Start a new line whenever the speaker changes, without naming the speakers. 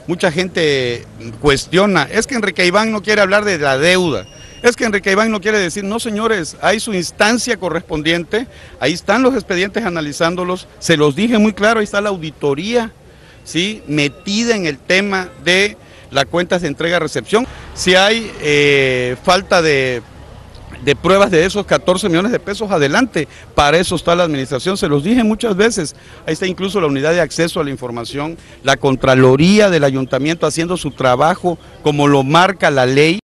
mucha gente cuestiona, es que Enrique Iván no quiere hablar de la deuda, es que Enrique Iván no quiere decir, no señores, hay su instancia correspondiente, ahí están los expedientes analizándolos, se los dije muy claro, ahí está la auditoría, ¿sí?, metida en el tema de las cuentas de entrega-recepción. Si hay falta de pruebas de esos 14 millones de pesos, adelante, para eso está la administración, se los dije muchas veces, ahí está incluso la unidad de acceso a la información, la Contraloría del Ayuntamiento haciendo su trabajo como lo marca la ley.